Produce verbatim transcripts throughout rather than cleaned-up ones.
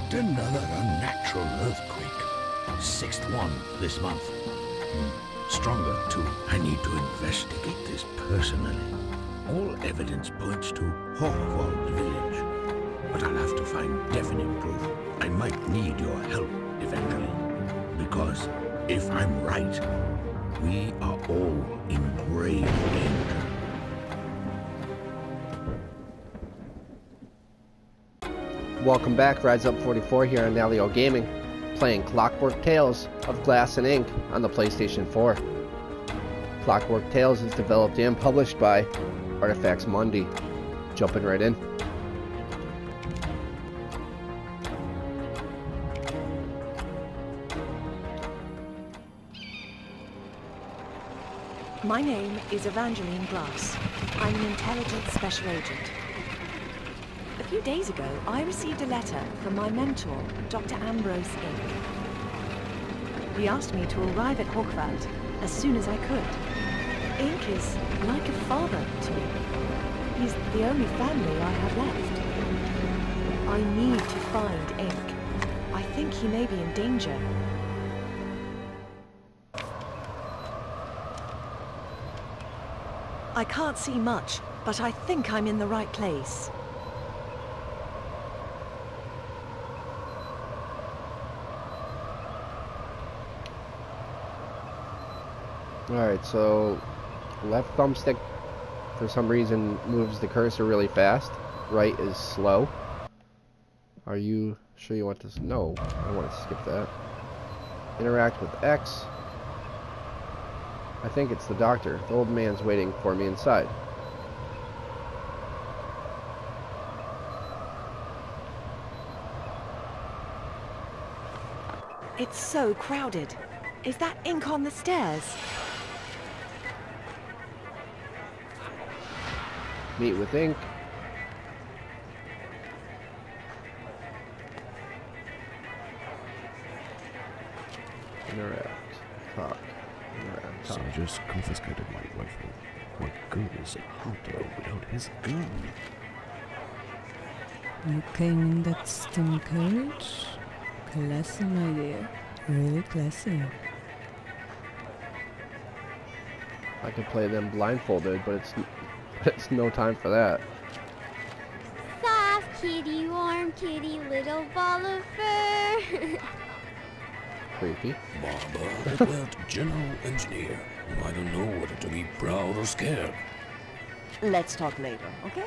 Yet another unnatural earthquake. Sixth one this month. Hmm. Stronger, too. I need to investigate this personally. All evidence points to Hochwald village. But I'll have to find definite proof. I might need your help, Evangeline. Because if I'm right, we are all in grave danger. Welcome back, Rise Up forty-four here on Naleo Gaming, playing Clockwork Tales of Glass and Ink on the PlayStation four. Clockwork Tales is developed and published by Artifacts Mundi. Jumping right in. My name is Evangeline Glass. I'm an intelligence special agent. A few days ago, I received a letter from my mentor, Doctor Ambrose Ink. He asked me to arrive at Hochwald as soon as I could. Ink is like a father to me. He's the only family I have left. I need to find Ink. I think he may be in danger. I can't see much, but I think I'm in the right place. Alright, so left thumbstick for some reason moves the cursor really fast. Right is slow. Are you sure you want this? No, I want to skip that. Interact with X. I think it's the doctor. The old man's waiting for me inside. It's so crowded. Is that Ink on the stairs? Meet with Ink. Interact. Talk. Interact. Talk. So just confiscated my rifle. What good is a hunter without his gun? You came in that stem carriage? Classy, my dear. Really classy. I could play them blindfolded, but it's it's no time for that. Soft kitty, warm kitty, little ball of fur. Creepy. Barbara, declared general engineer. I don't know whether to be proud or scared. Let's talk later, okay?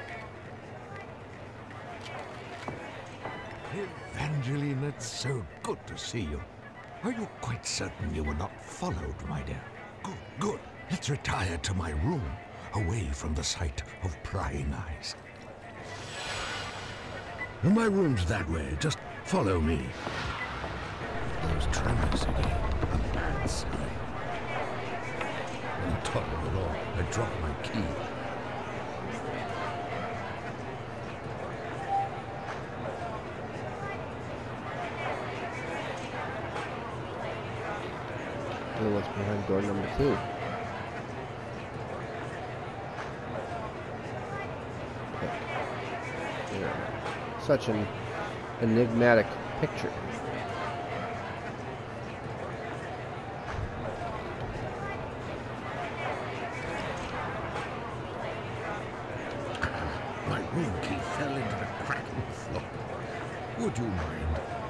Evangeline, it's so good to see you. Are you quite certain you were not followed, my dear? Good, good. Let's retire to my room, away from the sight of prying eyes. My room's that way. Just follow me. Those tremors again. A bad sign. On top of it all, I dropped my key. And what's behind door number two? Okay. Yeah. Such an enigmatic picture. My room key fell into the crack in the floor. Would you mind?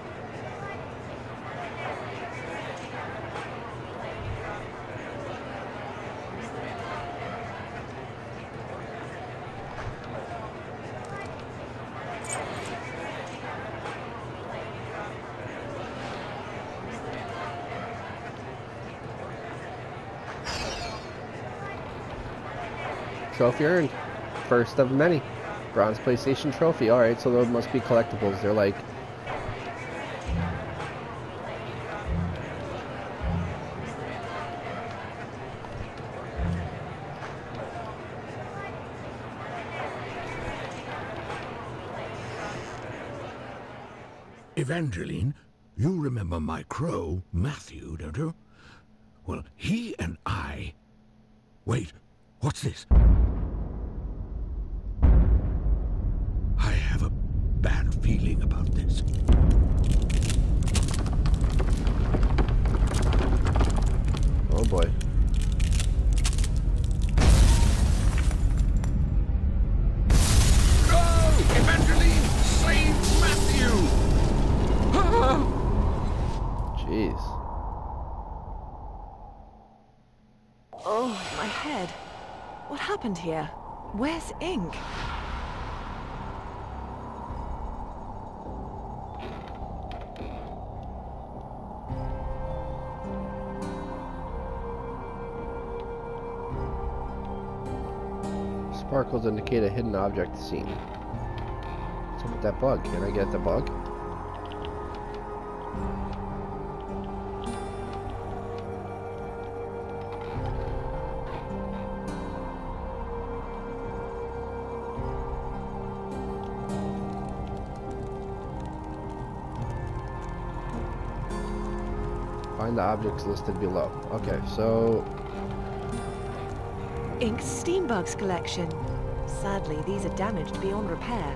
Trophy earned. First of many. Bronze PlayStation trophy. Alright, so those must be collectibles. They're like... Evangeline, you remember my crow, Matthew, don't you? Well, he and I... Wait, what's this? I have a bad feeling about this. boy. Go! Evangeline! Save Matthew! Jeez. Oh, my head. What happened here? Where's Ink? Sparkles indicate a hidden object seen. What's up with that bug? Can I get the bug? Find the objects listed below. Okay, so Ink's Steambugs collection. Sadly, these are damaged beyond repair.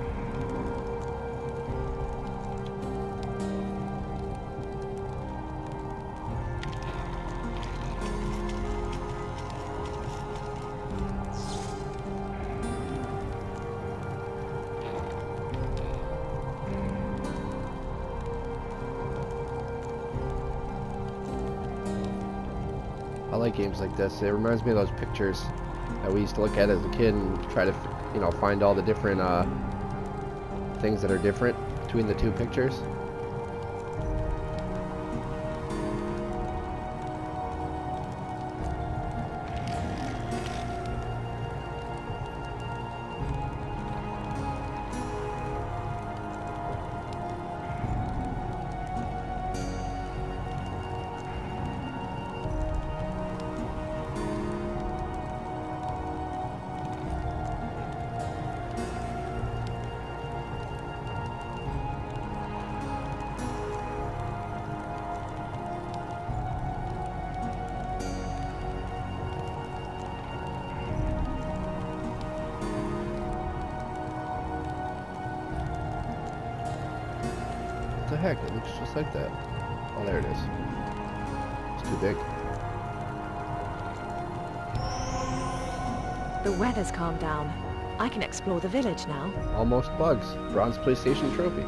I like games like this. It reminds me of those pictures that we used to look at as a kid and try to, you know, find all the different uh, things that are different between the two pictures. What the heck? It looks just like that. Oh, there it is. It's too big. The weather's calmed down. I can explore the village now. Almost bugs. Bronze PlayStation trophy.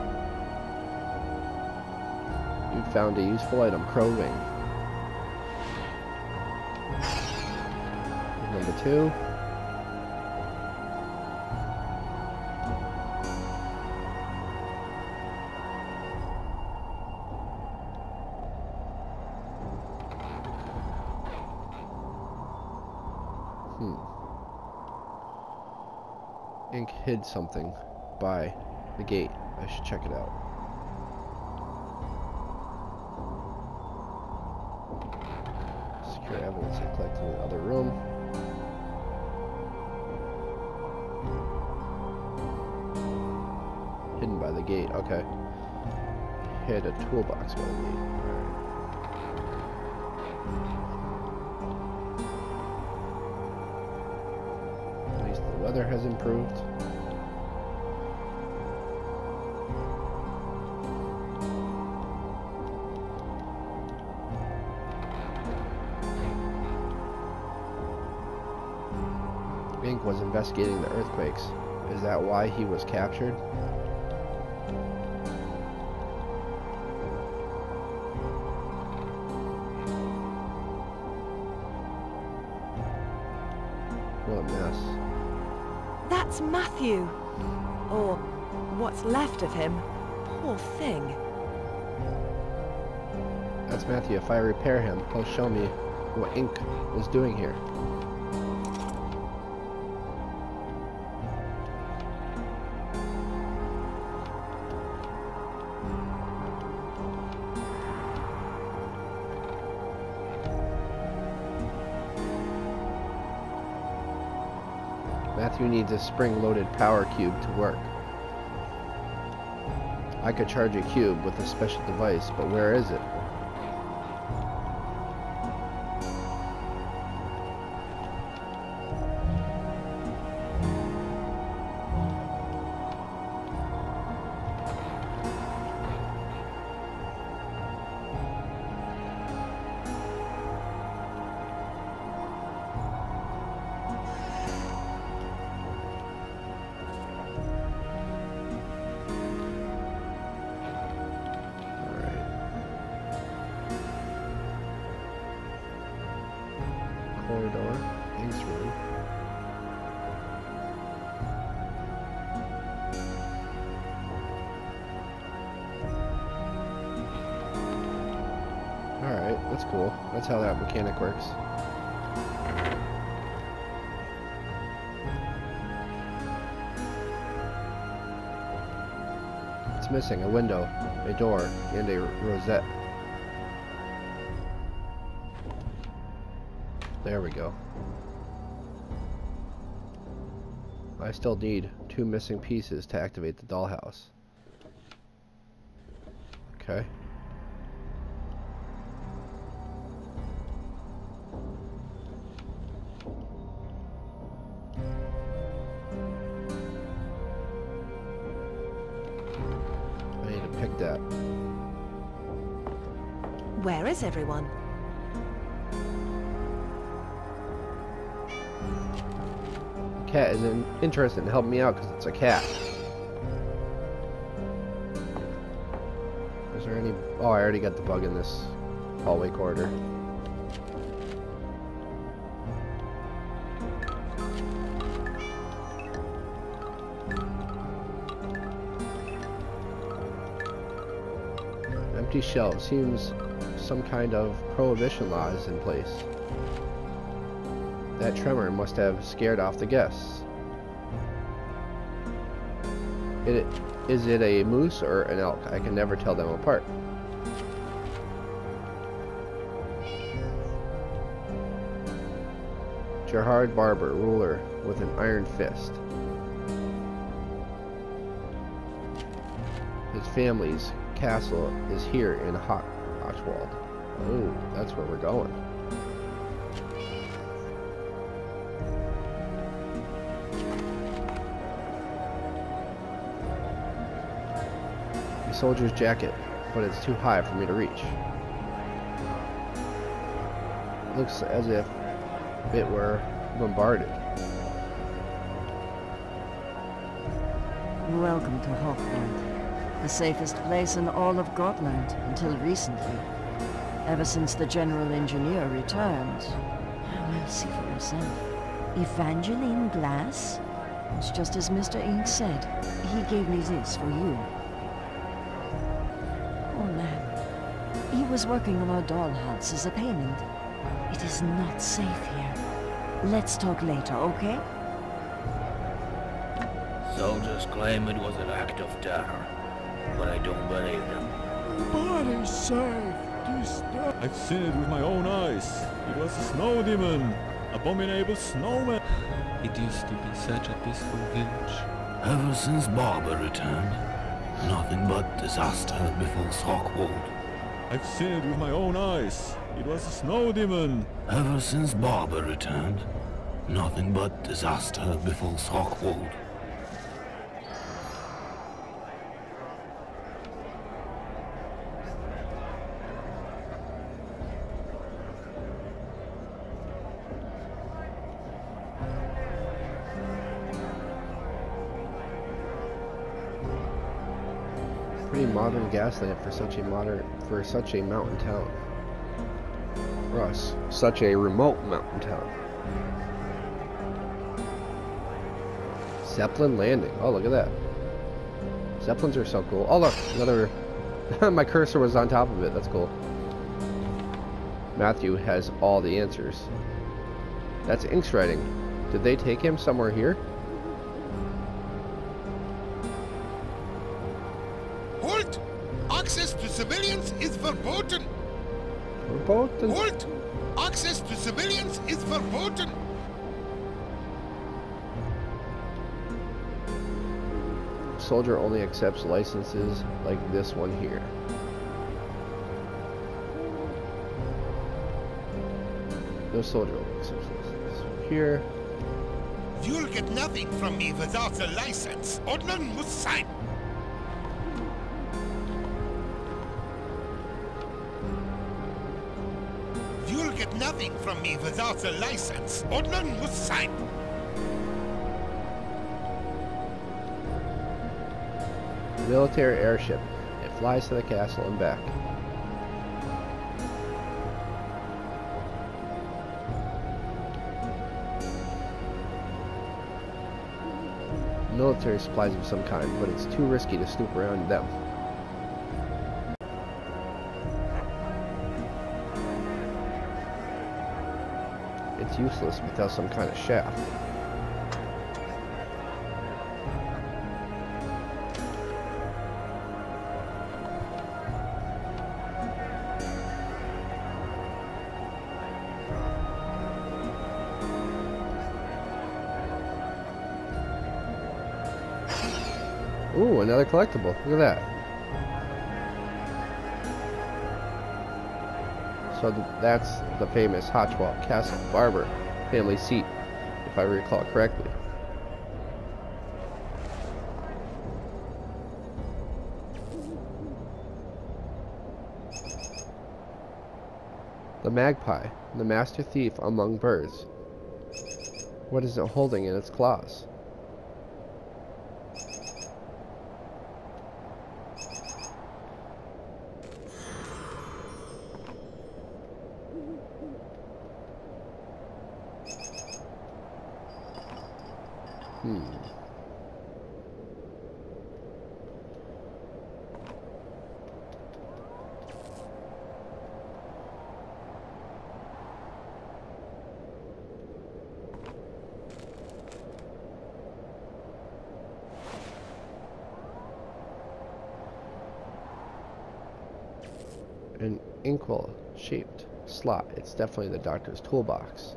You found a useful item. Crow ring. Number two. Hmm. Ink hid something by the gate. I should check it out. Secure evidence I collected in the other room. Hidden by the gate. Okay. Hid a toolbox by the gate. Alright. The weather has improved. Ink was investigating the earthquakes. Is that why he was captured? What a mess. That's Matthew! Or what's left of him. Poor thing. That's Matthew. If I repair him, he'll show me what Ink was doing here. Matthew needs a spring-loaded power cube to work. I could charge a cube with a special device, but where is it? corridor. Thanks, room. Alright, that's cool. That's how that mechanic works. It's missing a window, a door, and a rosette. There we go. I still need two missing pieces to activate the dollhouse. Okay. I need to pick that. Where is everyone? Cat is in interested in helping me out because it's a cat. Is there any... Oh, I already got the bug in this hallway corridor. Empty shelves. Seems some kind of prohibition law is in place. That tremor must have scared off the guests. It, is it a moose or an elk? I can never tell them apart. Gerhard Barber, ruler with an iron fist. His family's castle is here in Hoch Hochwald. Oh, that's where we're going. Soldier's jacket, but it's too high for me to reach. It looks as if it were bombarded. Welcome to Hochwald, the safest place in all of Gotland until recently. Ever since the general engineer returned. Well, see for yourself. Evangeline Glass? It's just as Mister Ink said. He gave me this for you. He was working on our dollhouse as a payment. It is not safe here. Let's talk later, okay? Soldiers claim it was an act of terror, but I don't believe them. Nobody's safe. I've seen it with my own eyes. It was a snow demon. Abominable snowman. It used to be such a peaceful village. Ever since Barber returned, nothing but disaster befalls Hochwald. I've seen it with my own eyes. It was a snow demon. Ever since Barber returned, nothing but disaster befalls Hochwald. Pretty modern gas lamp for such a modern for such a mountain town. For us, such a remote mountain town. Zeppelin landing. Oh, look at that. Zeppelins are so cool. Oh, look, another. My cursor was on top of it. That's cool. Matthew has all the answers. That's Ink's writing. Did they take him somewhere here? Halt! Access to civilians is verboten! Verboten? Halt! Access to civilians is verboten! Soldier only accepts licenses like this one here. No soldier only accepts licenses here. You'll get nothing from me without a license. Ordnung muss sein! You'll get nothing from me without a license. Ordnung muss sein! Military airship. It flies to the castle and back. military supplies of some kind, but it's too risky to snoop around them. It's useless without some kind of shaft. Ooh, another collectible. Look at that. So th that's the famous Hotchwall Castle Barber family seat, if I recall correctly. The magpie, the master thief among birds. What is it holding in its claws? Hmm. An inkwell shaped slot. It's definitely the doctor's toolbox.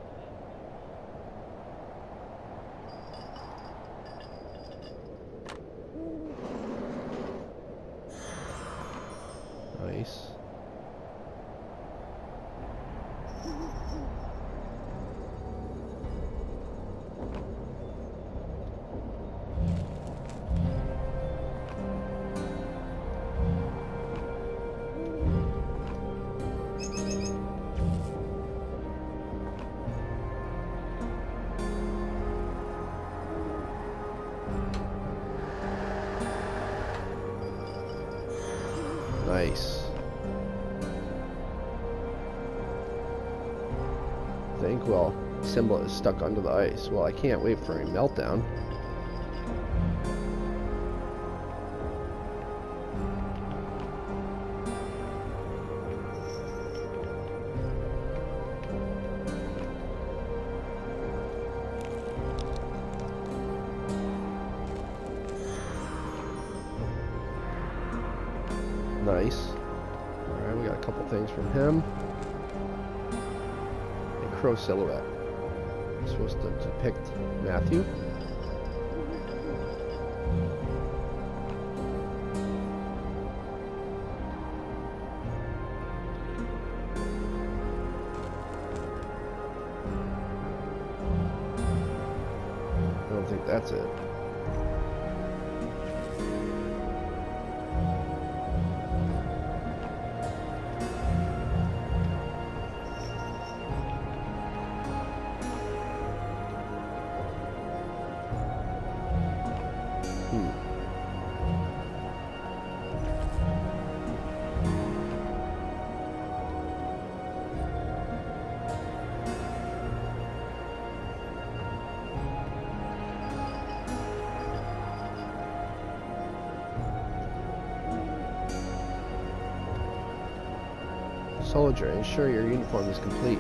Nice. Nice. The inkwell symbol is stuck under the ice. Well, I can't wait for a meltdown. Nice. Alright, we got a couple things from him. A crow silhouette. It's supposed to depict Matthew. I don't think that's it. Hmm. Soldier, ensure your uniform is complete.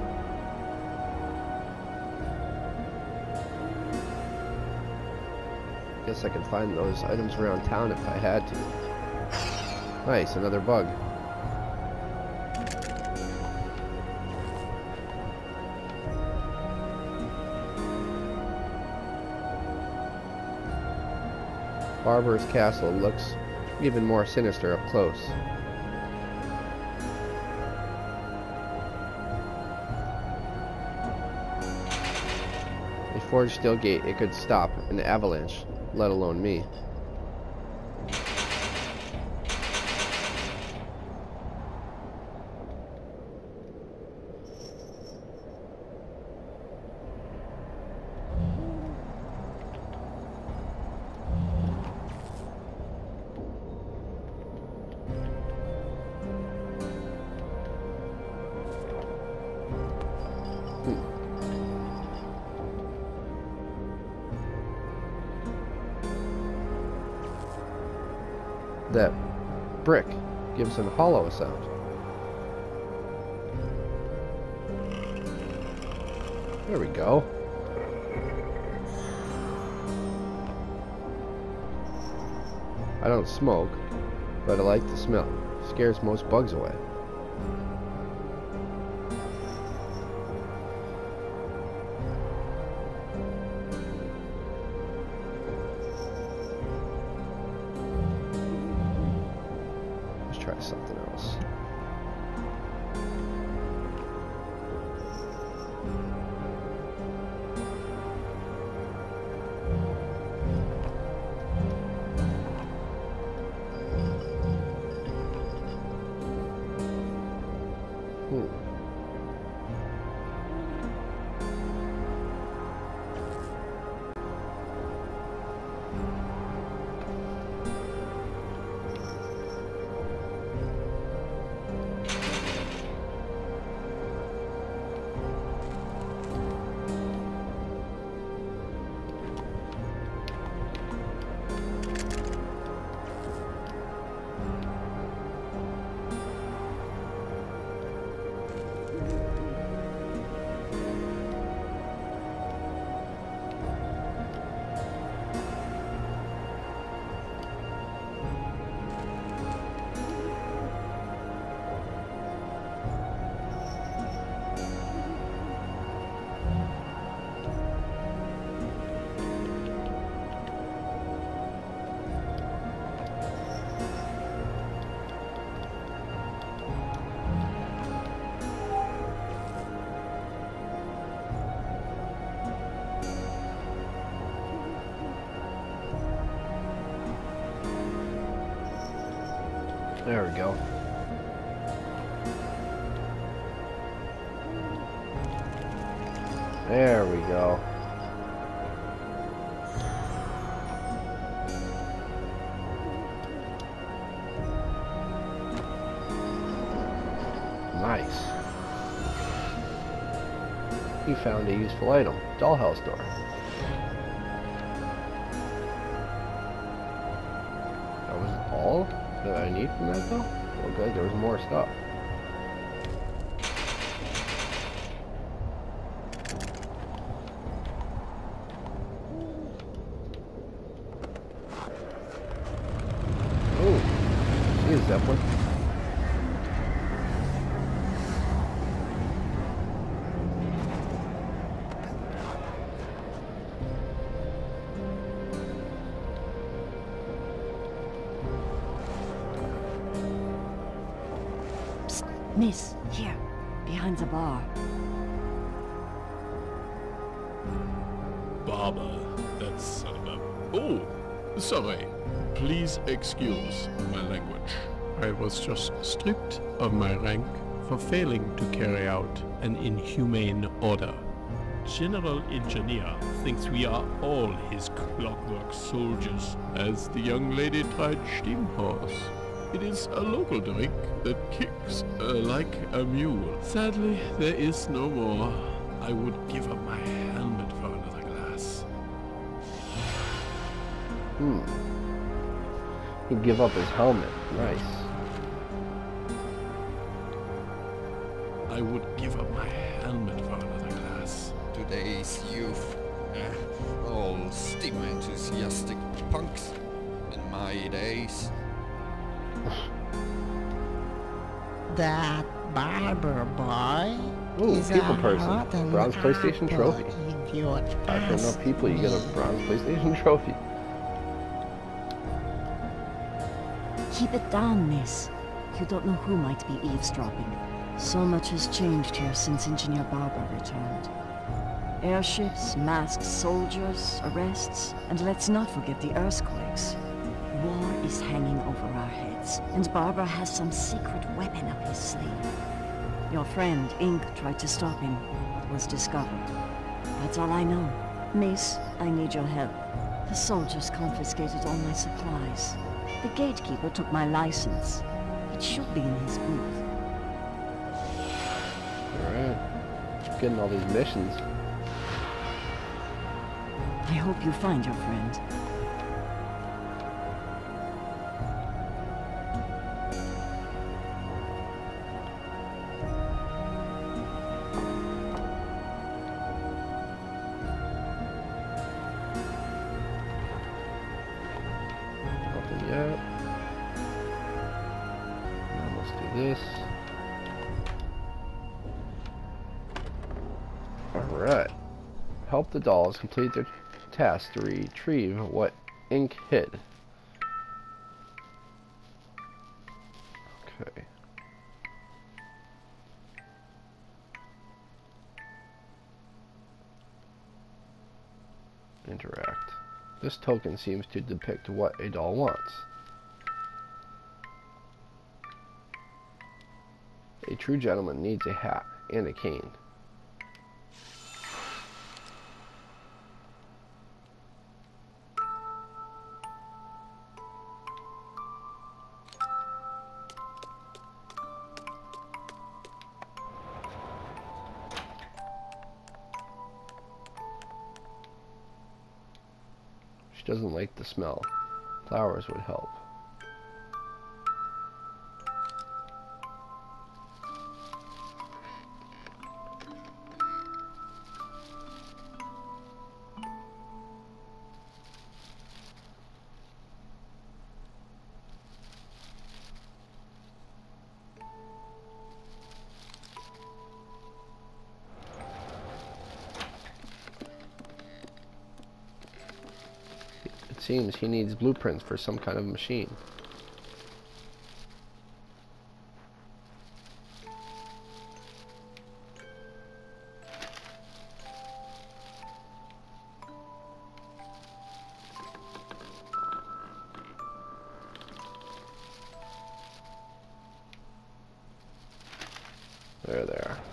Guess I could find those items around town if I had to. Nice, another bug. Barber's castle looks even more sinister up close. A forged steel gate, it could stop an avalanche, let alone me. that brick gives a hollow sound. There we go. I don't smoke, but I like the smell. Scares most bugs away. Let's try something else. There we go. There we go. Nice. You found a useful item. Dollhouse door. That was all that I need from that though? Well good, there was more stuff. Oh, see a Zeppelin. Miss, here, behind the bar. Barber, that's... Uh, oh, sorry. Please excuse my language. I was just stripped of my rank for failing to carry out an inhumane order. General Engineer thinks we are all his clockwork soldiers, as the young lady tried steam horse. It is a local drink that kicks uh, like a mule. Sadly, there is no more. I would give up my helmet for another glass. Hmm. He'd give up his helmet. Nice. I would give up my helmet for another glass. Today's youth, uh, all steam enthusiastic punks. In my days. That barber boy Ooh, is people a person. rotten Bronze PlayStation apple trophy. if you After ask enough people, you get a me. bronze PlayStation trophy. Keep it down, miss. You don't know who might be eavesdropping. So much has changed here since Engineer Barber returned. Airships, masked soldiers, arrests, and let's not forget the earthquakes. War is hanging over our heads, and Barber has some secret weapon up his sleeve. Your friend, Ink, tried to stop him, but was discovered. That's all I know. Miss, I need your help. The soldiers confiscated all my supplies. The gatekeeper took my license. It should be in his booth. Alright. Getting all these missions. I hope you find your friend. Alright. Help the dolls complete their task to retrieve what Ink hid. Okay. Interact. This token seems to depict what a doll wants. A true gentleman needs a hat and a cane. She doesn't like the smell. Flowers would help. Seems he needs blueprints for some kind of machine. There they are.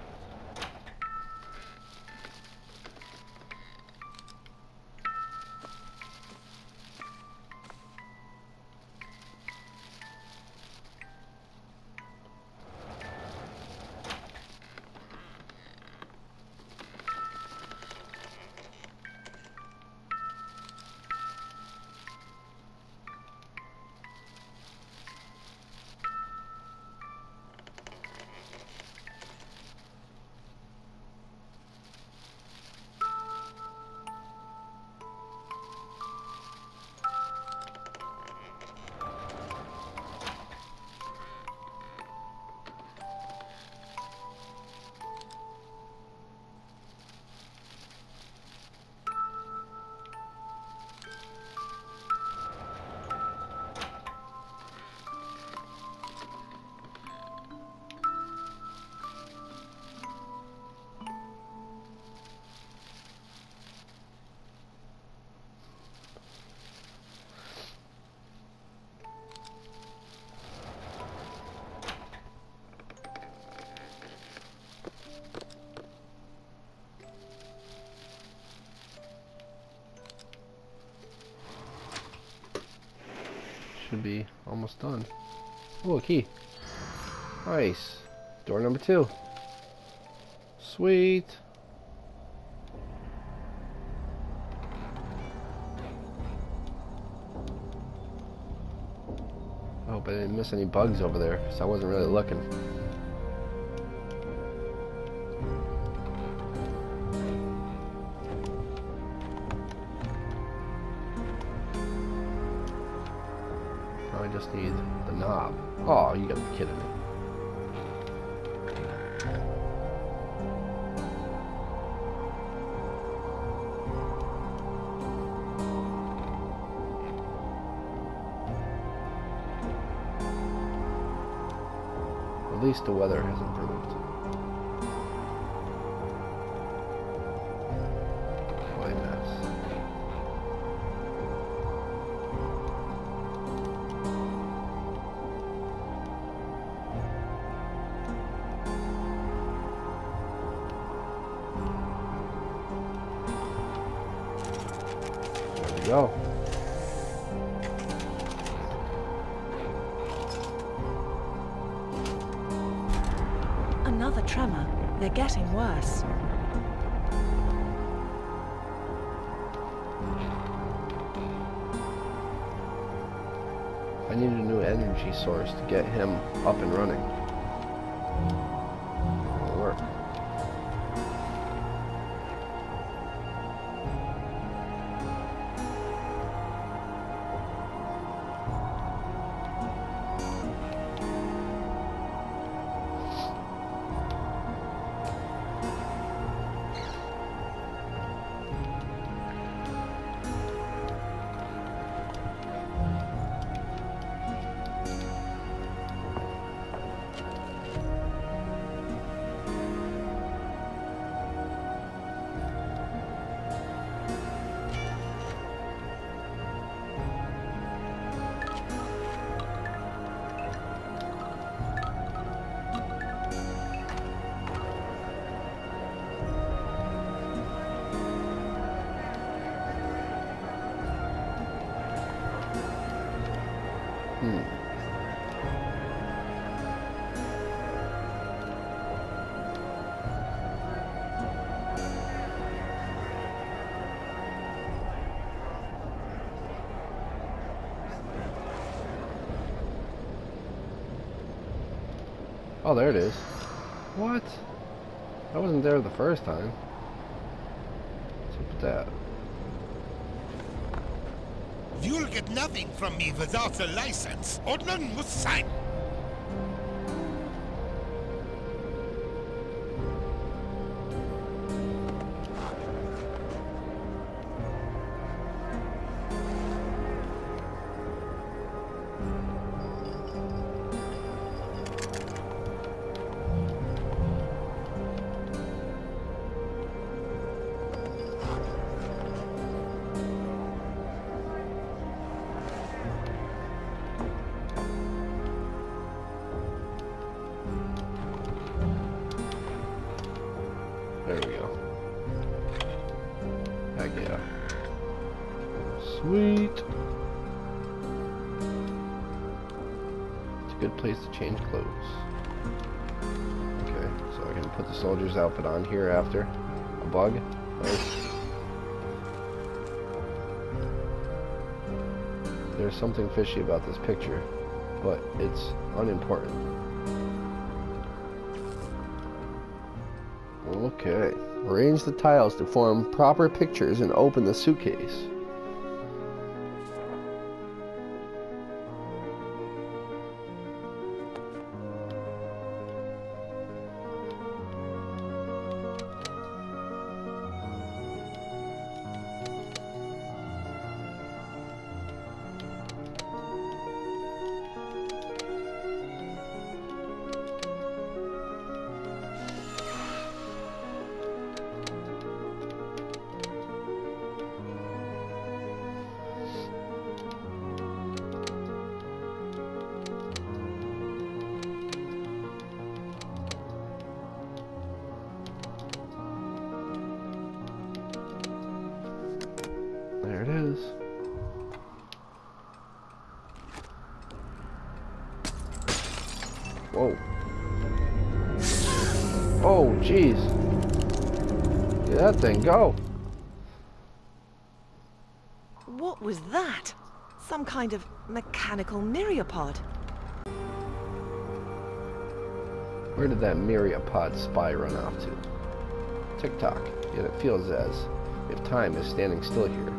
Should be almost done. Oh, a key. Nice. Door number two. Sweet. I hope I didn't miss any bugs over there, because I wasn't really looking. I just need the knob. Oh, you gotta be kidding me. At least the weather has improved. What a mess. Go. Another tremor. They're getting worse. I need a new energy source to get him up and running. It'll work. Oh, there it is. What? I wasn't there the first time. What's up with that? You'll get nothing from me without a license. Ordnung muss sein. There we go. Heck yeah. Sweet. It's a good place to change clothes. Okay, so I can put the soldier's outfit on here after. A bug. Nice. There's something fishy about this picture, but it's unimportant. Okay. Arrange the tiles to form proper pictures and open the suitcase. There it is. Whoa. Oh, jeez. Get that thing go. What was that? Some kind of mechanical myriapod. Where did that myriapod spy run off to? Tick-tock. Yet it feels as if time is standing still here.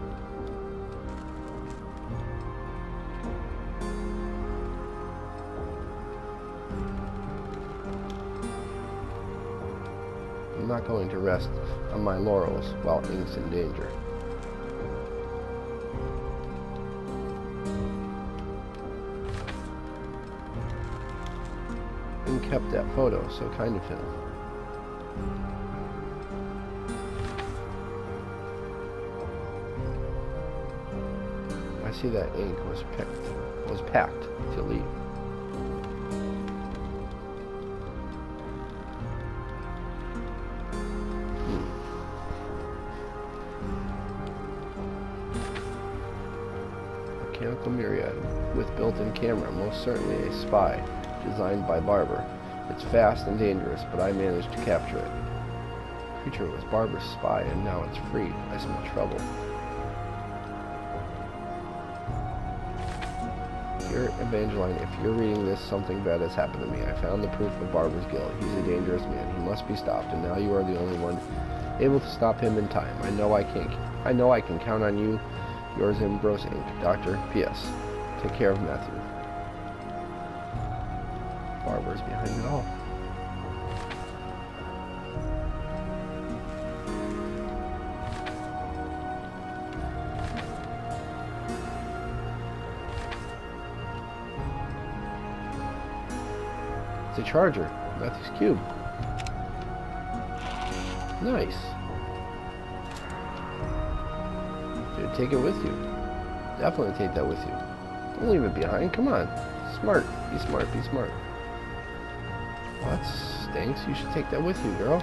I'm not going to rest on my laurels while Ink's in danger. Ink kept that photo, so kind of him. I see that ink was picked, was packed to leave. Mechanical myriad with built-in camera, most certainly a spy, designed by Barber. It's fast and dangerous, but I managed to capture it. The creature was Barber's spy, and now it's free. I smell trouble. Dear Evangeline, if you're reading this, something bad has happened to me. I found the proof of Barber's guilt. He's a dangerous man. He must be stopped, and now you are the only one able to stop him in time. I know I can't. I know I can count on you. Yours, Ambrose Incorporated. Doctor, P S Take care of Matthew. Barber's behind it all. It's a charger. Matthew's cube. Nice. Dude, take it with you. Definitely take that with you. Don't leave it behind. Come on. Smart. Be smart. Be smart. Well, that stinks. You should take that with you, girl.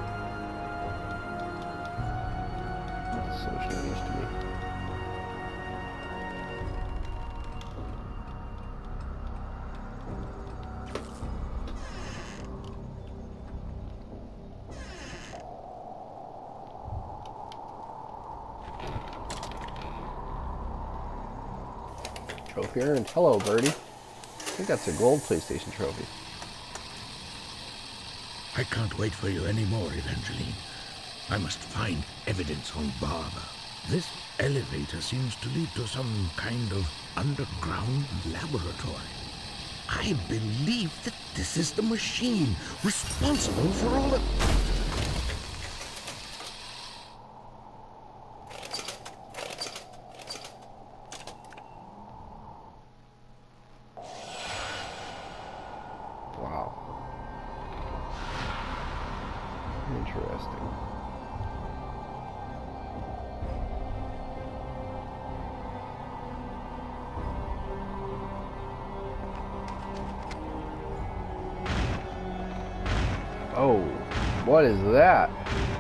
That's so strange to me. Trophy earned. Hello, birdie. I think that's a gold PlayStation trophy. I can't wait for you anymore, Evangeline. I must find evidence on Barber. This elevator seems to lead to some kind of underground laboratory. I believe that this is the machine responsible for all the... Wow. Interesting. Oh, what is that?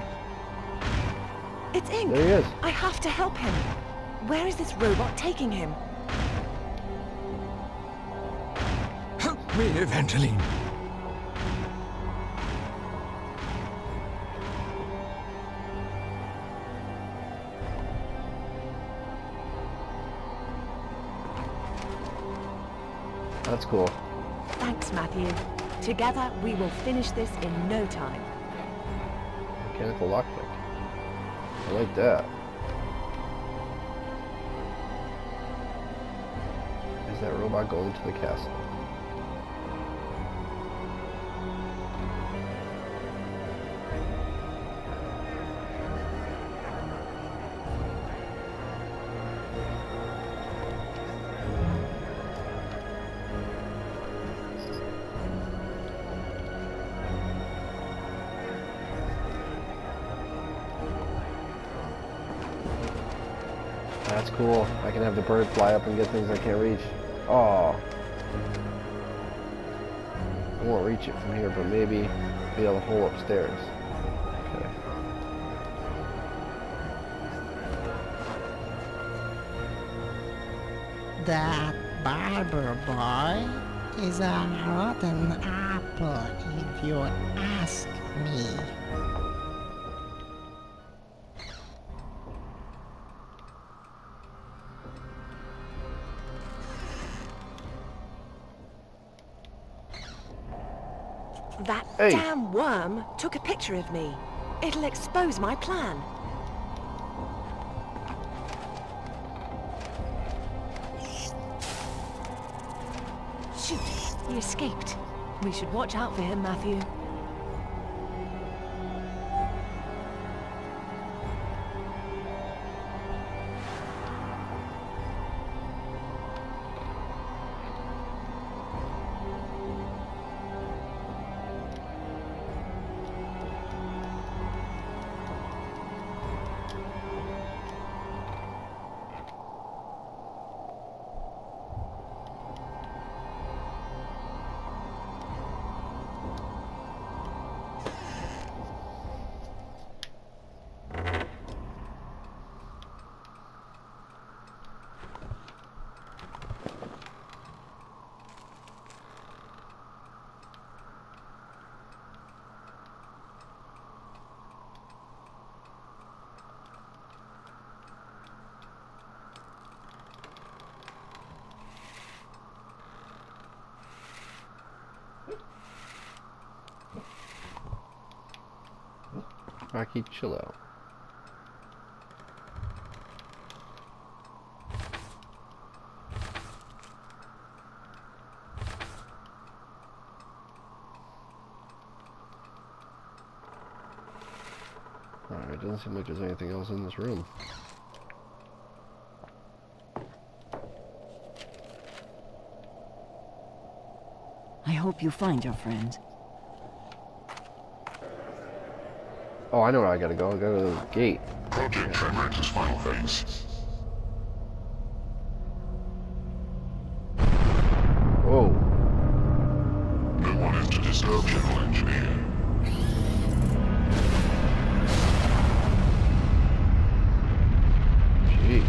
It's Ink. There he is. I have to help him. Where is this robot taking him? Help me, Evangeline. That's cool. Thanks, Matthew. Together, we will finish this in no time. Mechanical lockpick. I like that. Is that robot going to the castle? That's cool. I can have the bird fly up and get things I can't reach. Oh. I won't reach it from here, but maybe feel the hole upstairs. Okay. That barber boy is a rotten apple, if you ask me. That Hey. damn worm took a picture of me. It'll expose my plan. Shoot, he escaped. We should watch out for him, Matthew. Rocky, chill out. Alright, doesn't seem like there's anything else in this room. I hope you find your friend. Oh, I know where I gotta go. I gotta go to the gate. Project Tremor's final phase. Whoa. No one is to disturb General Engineer. Jeez.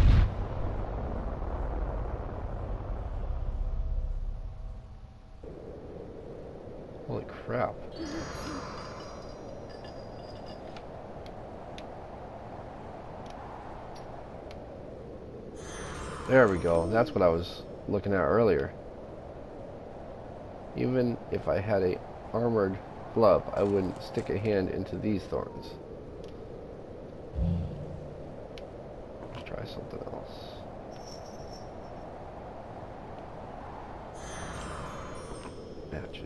Holy crap. There we go. That's what I was looking at earlier. Even if I had a armored glove, I wouldn't stick a hand into these thorns. Let's try something else. Matches.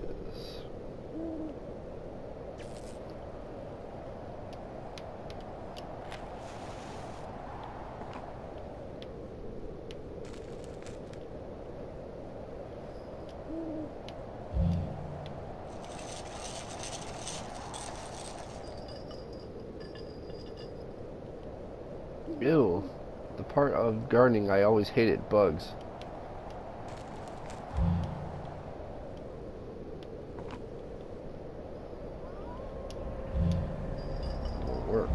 Ew. The part of gardening I always hated, bugs. Won't work.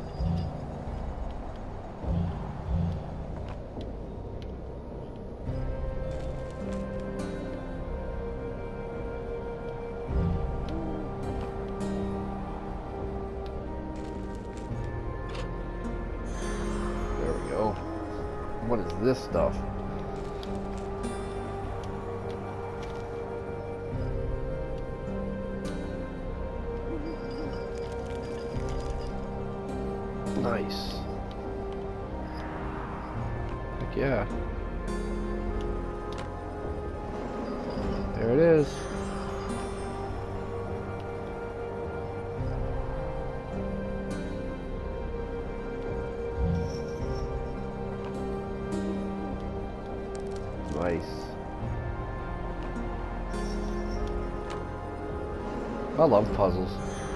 What is this stuff? Nice. Heck yeah. There it is. Nice. I love puzzles.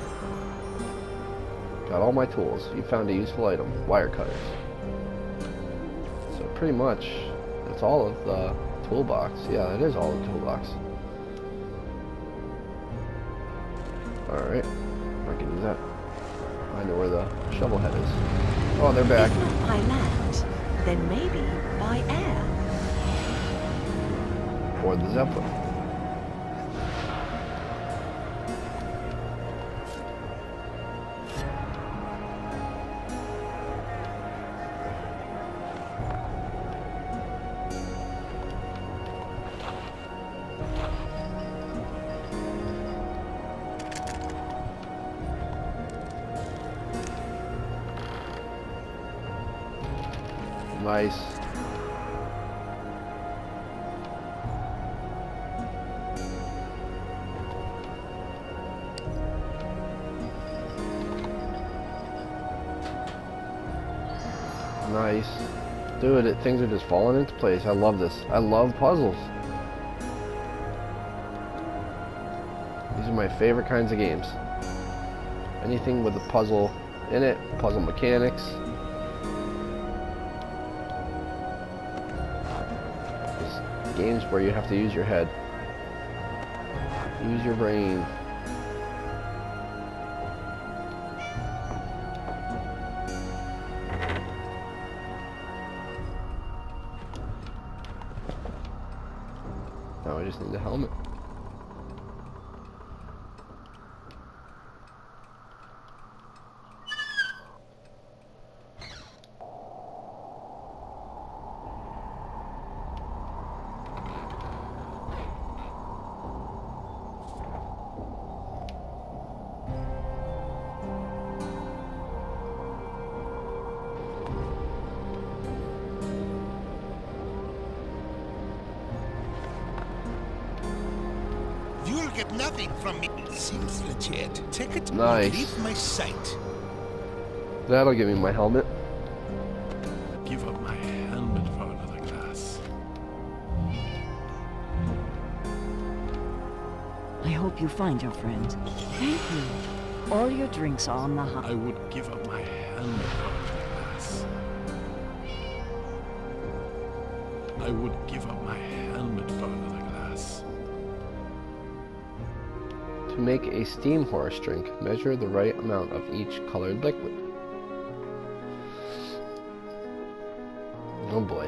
Got all my tools. You found a useful item. Wire cutters. So pretty much, that's all of the toolbox. Yeah, that is all of the toolbox. Alright. I can do that. I know where the shovel head is. Oh, they're back. If not by land, then maybe by air. Or the Zeppelin. Nice. Nice. Dude, it, things are just falling into place. I love this. I love puzzles. These are my favorite kinds of games. Anything with a puzzle in it, puzzle mechanics. Just games where you have to use your head. Use your brain. Now I just need the helmet. You'll get nothing from me. Seems legit. Take it Nice. or leave my sight. That'll give me my helmet. Give up my helmet for another glass. I hope you find your friend. Thank you. All your drinks are on the hot. I would give up my helmet for another glass. I would give up my helmet for another glass. To make a steam horse drink, measure the right amount of each colored liquid. Oh boy.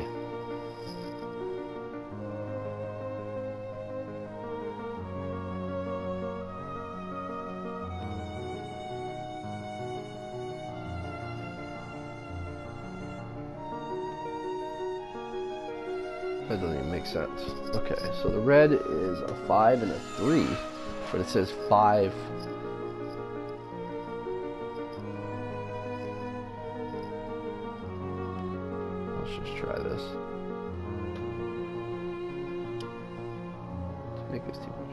That doesn't even make sense. Okay, so the red is a five and a three, but it says five just try this. To make this too much.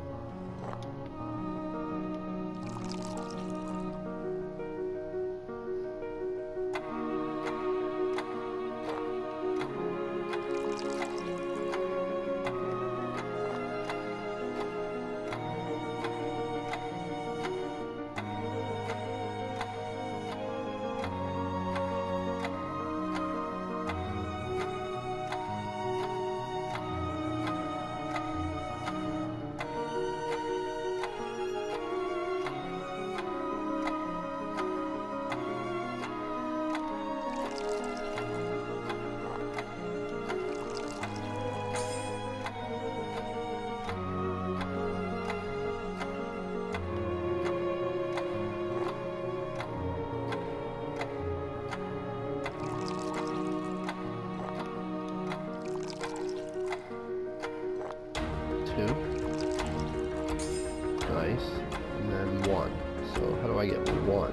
Nice. And then one. So how do I get one?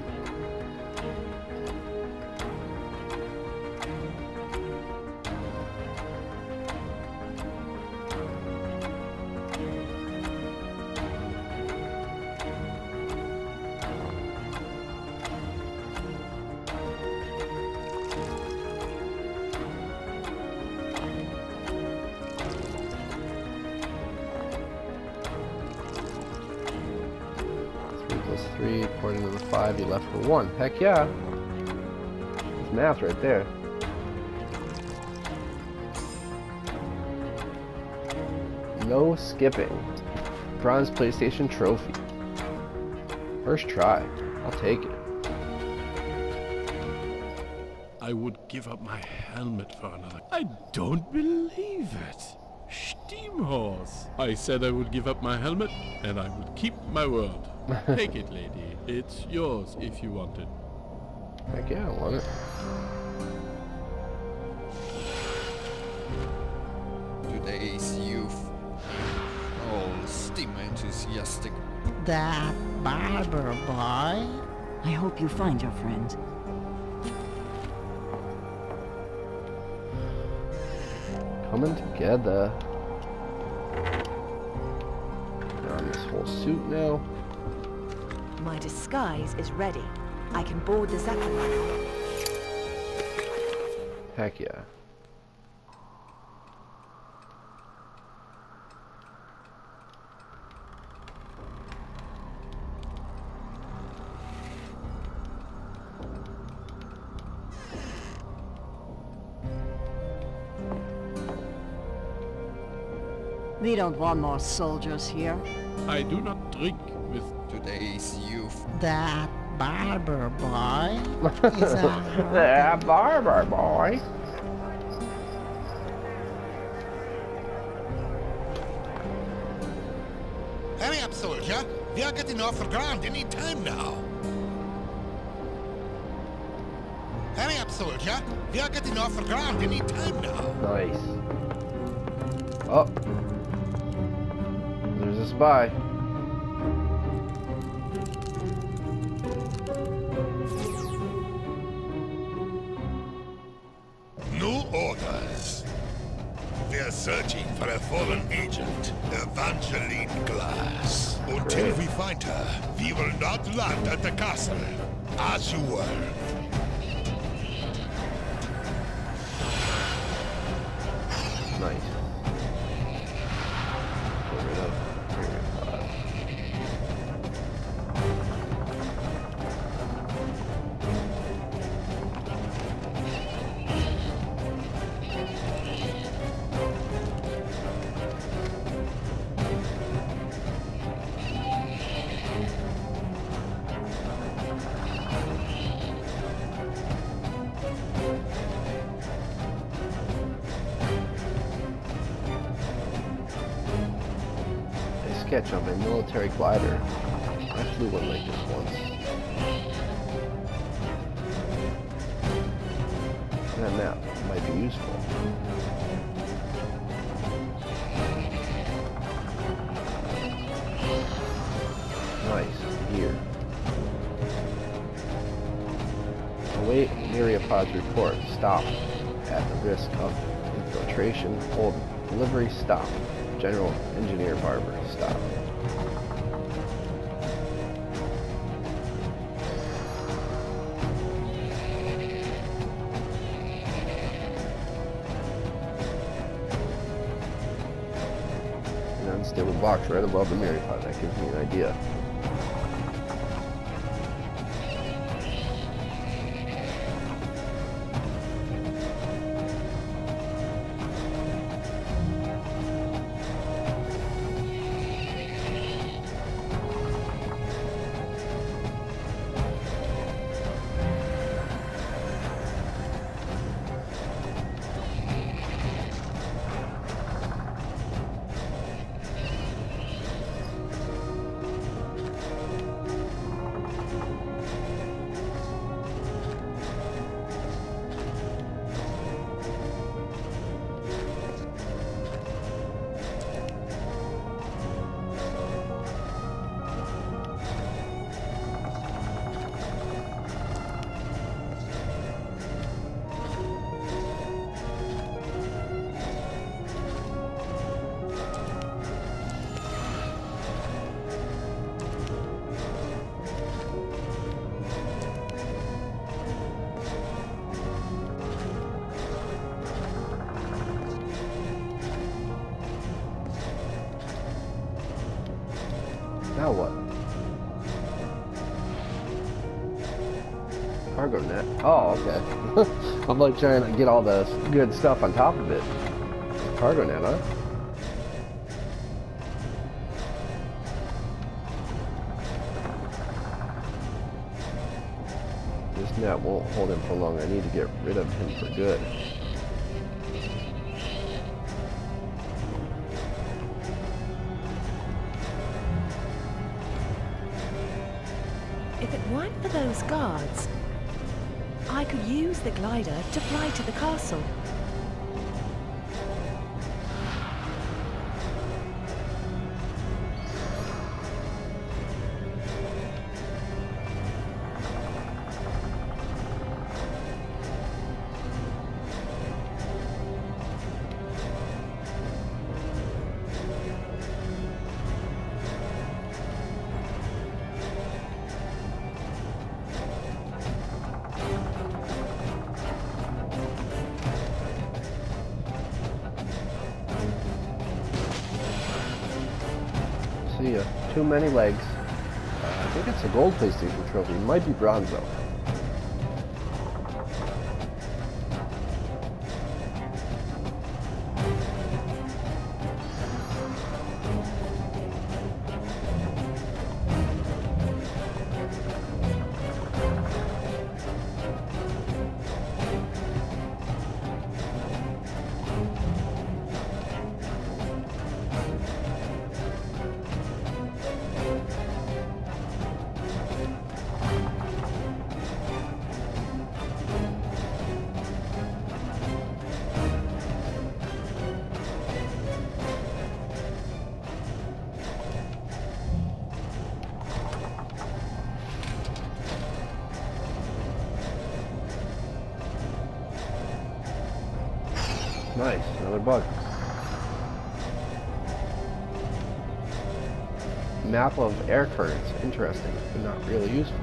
Three, according to the five, you left for one. Heck yeah. It's math right there. No skipping. Bronze PlayStation trophy. First try. I'll take it. I would give up my helmet for another. I don't believe it. Steamhorse. I said I would give up my helmet, and I would keep my word. Take it, lady. It's yours if you want it. Heck yeah, I want it. Today's youth. All steam enthusiastic. That barber boy. I hope you find your friend. Coming together. Got on this whole suit now. My disguise is ready. I can board the Zeppelin. Heck yeah. We don't want more soldiers here. I do not drink with today's youth. That barber boy is a that barber boy. Hurry up, soldier. We are getting off the ground any time now. Hurry up, soldier. We are getting off the ground any time now. Nice. Oh. There's a spy. New orders. We're searching for a fallen agent, Evangeline Glass. Until we find her, we will not land at the castle. As you were. Nice. Get rid of uh, sketch of a military glider. I flew one like this once. That map might be useful. Nice. Gear. Await Myriapod's report. Stop. at the risk of infiltration. Hold delivery stop. General Engineer Barber, stop. An unstable box right above the mirror pod. That gives me an idea. Now what? Cargo net. Oh, okay. I'm like trying to get all the good stuff on top of it. Cargo net, huh? This net won't hold him for long. I need to get rid of him for good. If it weren't for those guards, I could use the glider to fly to the castle. See ya. Too many legs. Uh, I think it's a gold PlayStation trophy. It might be bronze though. Nice, another bug. Map of air currents, interesting, but not really useful.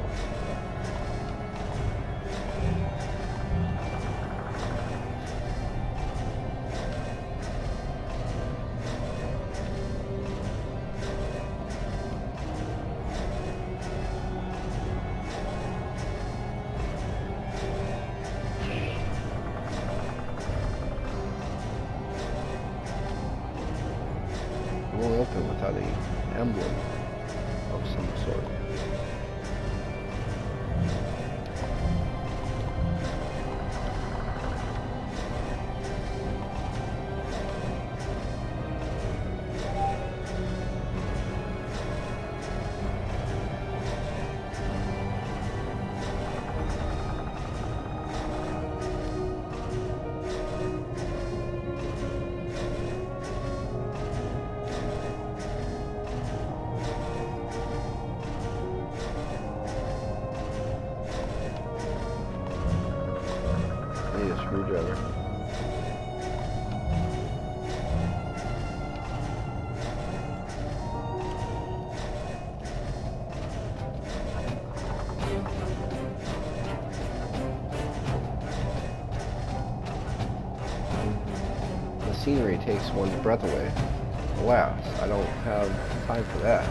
Won't open without an emblem of some sort. Need a screwdriver. scenery takes one's breath away. Alas, I don't have time for that.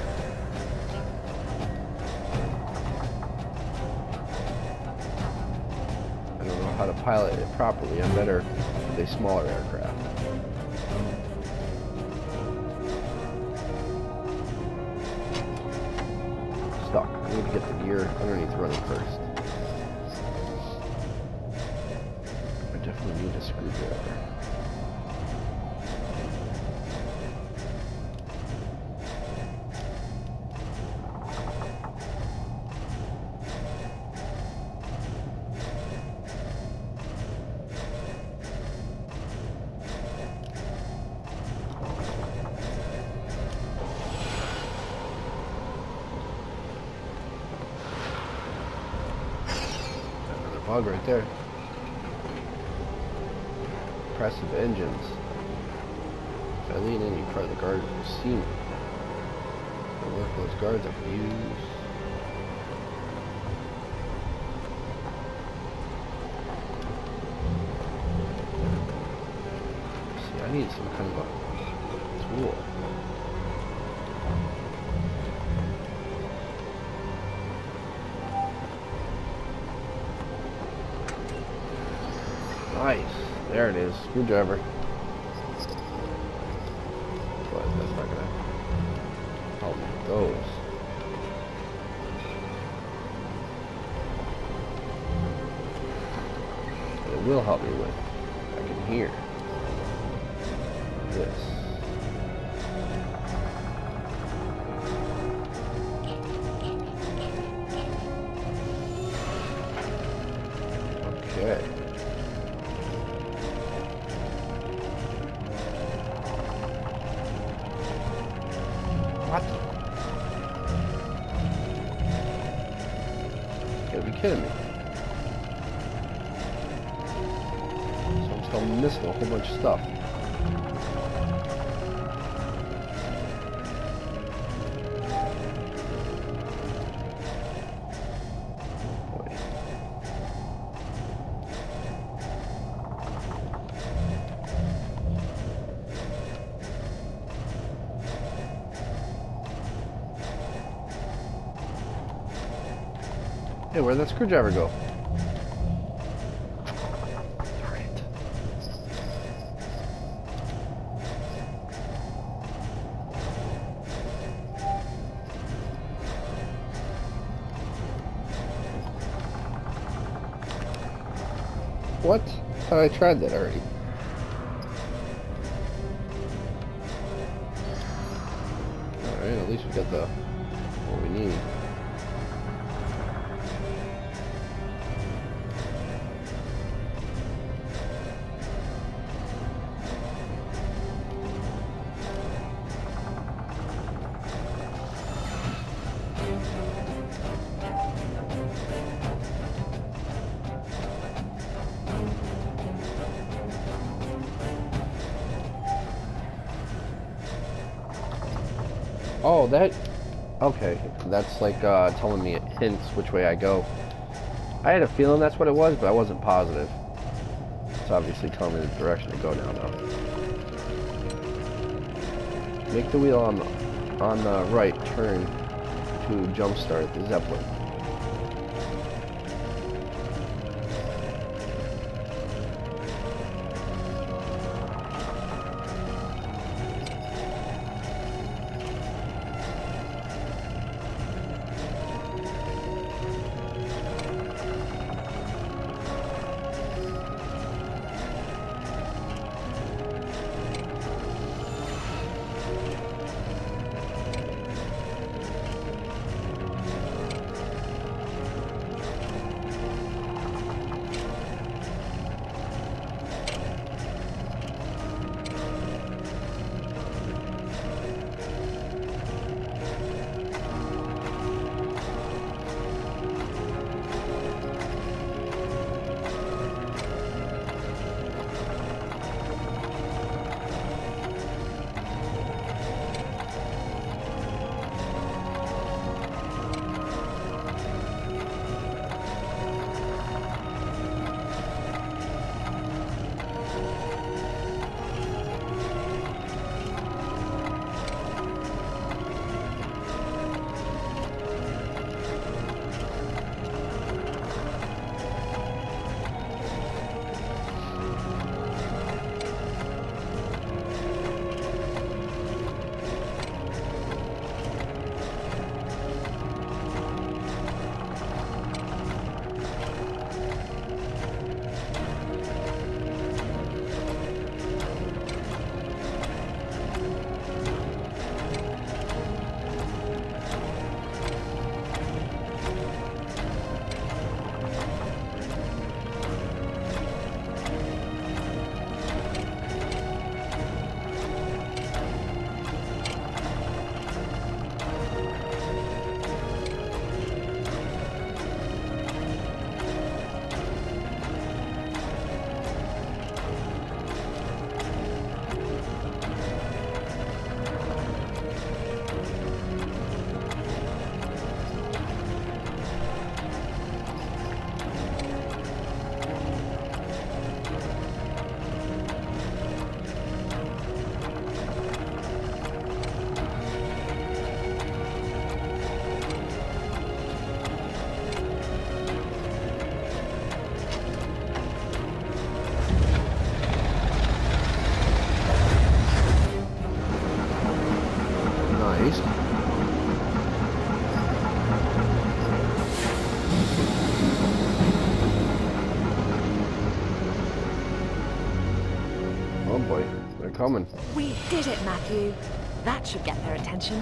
I don't know how to pilot it properly. I'm better with a smaller aircraft. Stuck. I need to get the gear underneath running first. I definitely need a screwdriver. Bug right there. Impressive engines. If I lean in, you part of the guard will see me. I work those guards I can use. See, I need some kind of a tool. Nice. There it is. Screwdriver. But that's not gonna help me with those. But it will help me with, I can hear this. Okay. What? You gotta be kidding me. So I'm still missing a whole bunch of stuff. Boy. Hey, where'd that screwdriver go? Darn it. What? I thought I tried that already. Alright, at least we got the what we need. Oh, that... Okay, that's like uh, telling me it hints which way I go. I had a feeling that's what it was, but I wasn't positive. It's obviously telling me the direction to go now, though. Make the wheel on the, on the right turn to jumpstart the Zeppelin. boy. They're coming. We did it, Matthew. That should get their attention.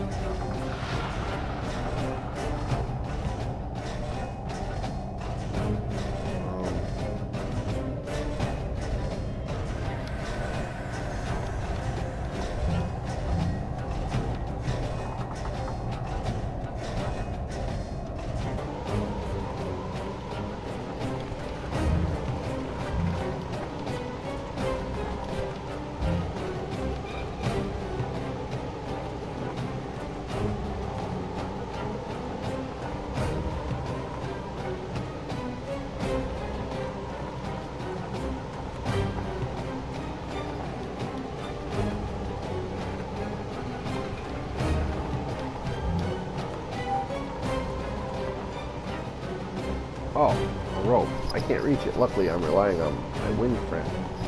Oh, a rope. I can't reach it. Luckily, I'm relying on my wind friend.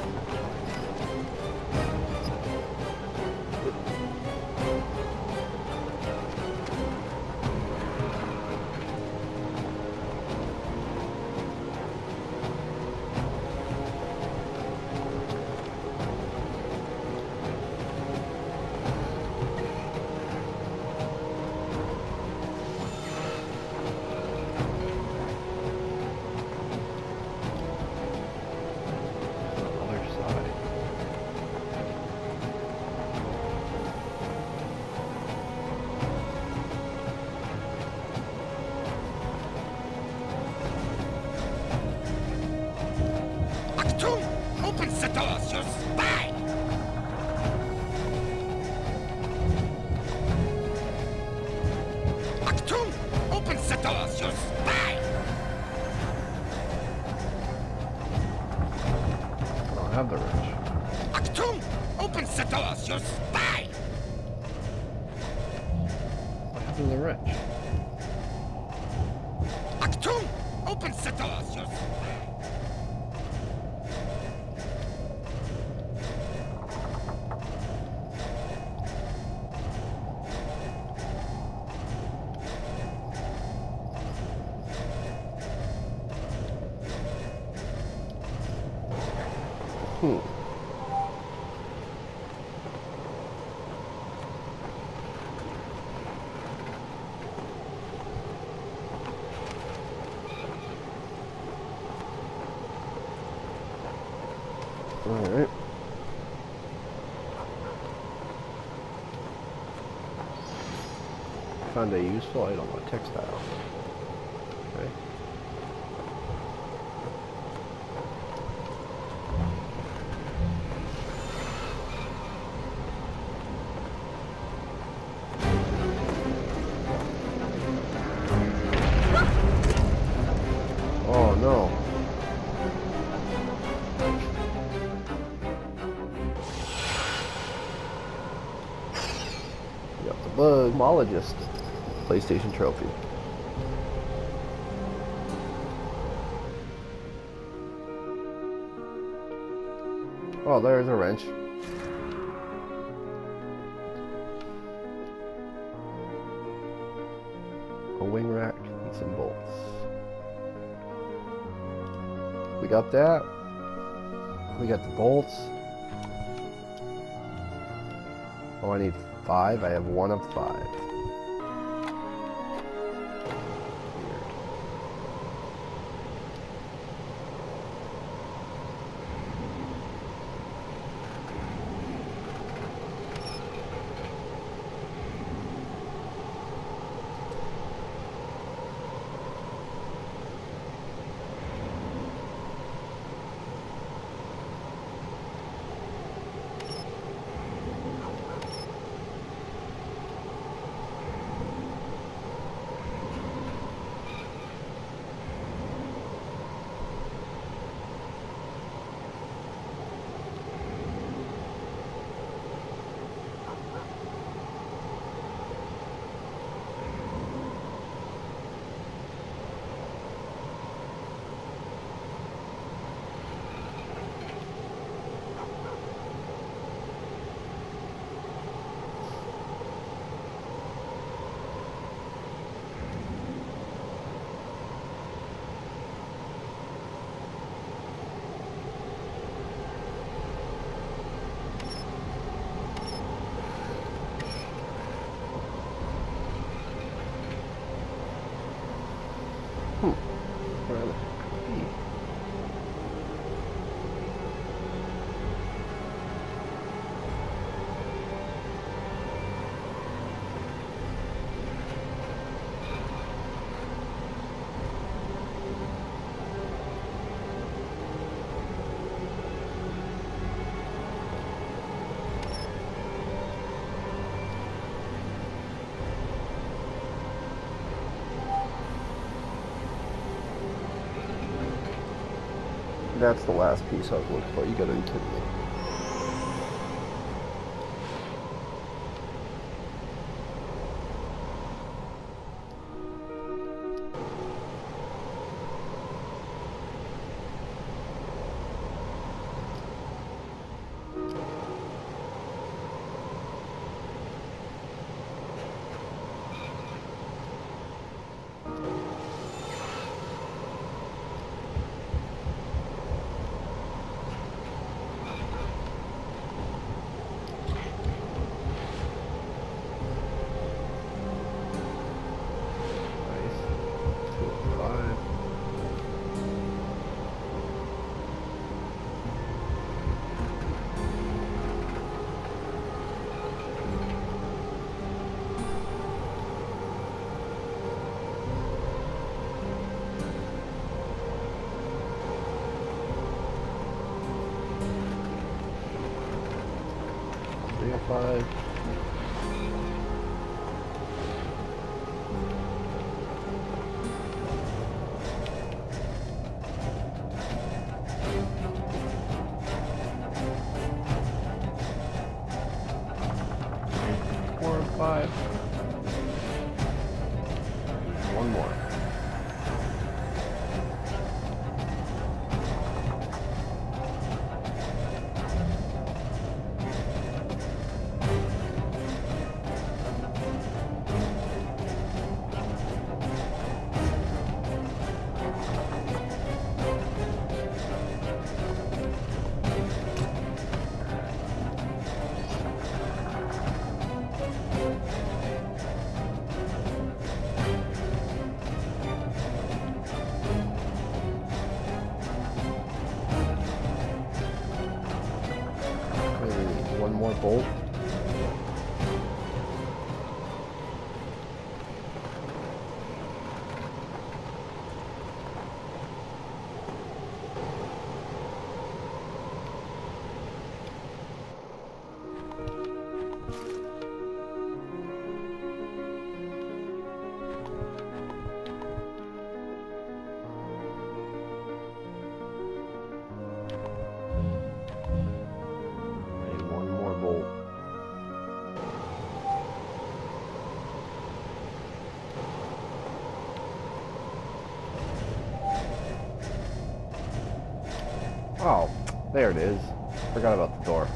Opens the doors, you spy! Achtung! Opens the doors, you spy! I don't have the wrench. Achtung! Opens the doors, you spy! What happened to the wrench? Achtung! Opens the doors, you spy! Hmm. All right. Found a useful item, a textile. Okay. Oh no. Yep, the bugmologist. PlayStation trophy. Oh, there's a wrench. A wing rack, nuts and bolts. We got that. We got the bolts. Oh, I need five. I have one of five. Where the heck? That's the last piece I was looking for. You gotta be kidding me. three oh five. Four and five. One more. One more bolt. Oh, there it is. Forgot about the door.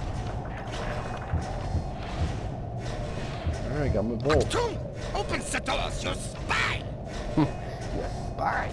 Alright, got my bolt. Tom, open the doors, you spy! You spy.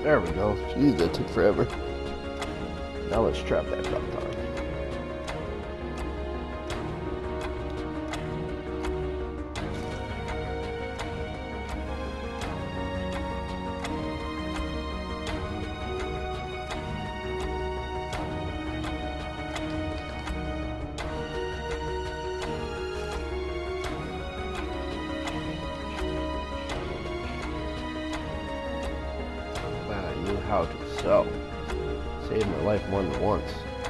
There we go. Jeez, that took forever. Now let's trap that duck dog. How to sew. Saved my life more than once.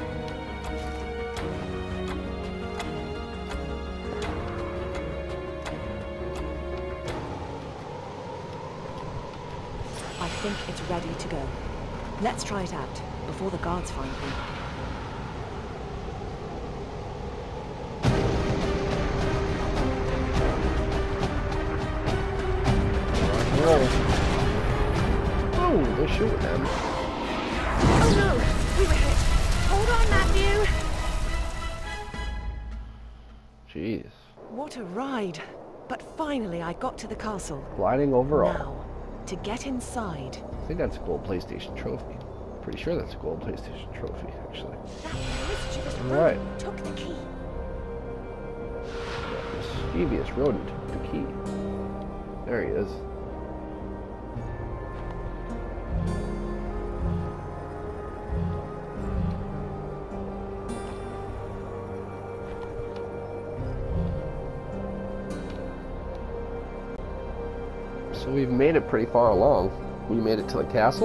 I think it's ready to go. Let's try it out before the guards find me. Oh, they're shooting them. Oh no! We were hit! Hold on, Matthew! Jeez. What a ride! But finally I got to the castle. Gliding overall. Now, to get inside. I think that's a gold PlayStation trophy. Pretty sure that's a gold PlayStation trophy, actually. That mischievous Alright. rodent took the key. That mischievous rodent took the key. There he is. So we've made it pretty far along. We made it to the castle.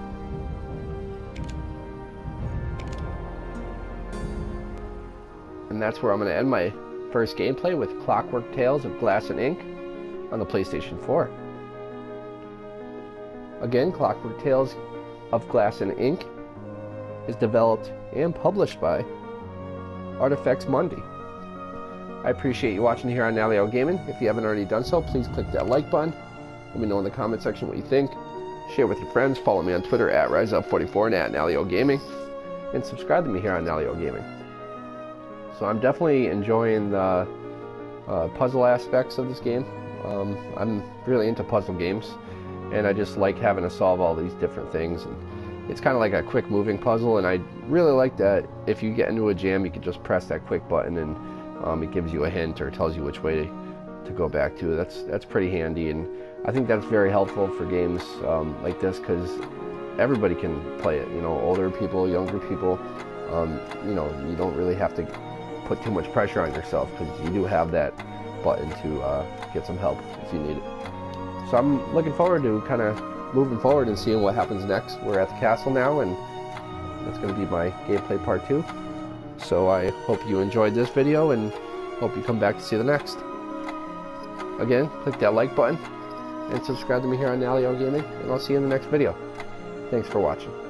And that's where I'm going to end my first gameplay with Clockwork Tales of Glass and Ink on the PlayStation four. Again, Clockwork Tales of Glass and Ink is developed and published by Artifex Mundi. I appreciate you watching here on Naleo Gaming. If you haven't already done so, please click that like button. Let me know in the comment section what you think. Share with your friends. Follow me on Twitter at RiseUp forty-four and at Naleo Gaming. And subscribe to me here on Naleo Gaming. So I'm definitely enjoying the uh, puzzle aspects of this game. Um, I'm really into puzzle games. And I just like having to solve all these different things. And it's kind of like a quick moving puzzle. And I really like that if you get into a jam, you can just press that quick button and um, it gives you a hint or tells you which way to, to go back to. That's, that's pretty handy. And I think that's very helpful for games um, like this because everybody can play it. You know, older people, younger people. Um, you know, you don't really have to put too much pressure on yourself because you do have that button to uh, get some help if you need it. So I'm looking forward to kind of moving forward and seeing what happens next. We're at the castle now, and that's going to be my gameplay part two. So I hope you enjoyed this video and hope you come back to see the next. Again, click that like button and subscribe to me here on Naleo Gaming, and I'll see you in the next video. Thanks for watching.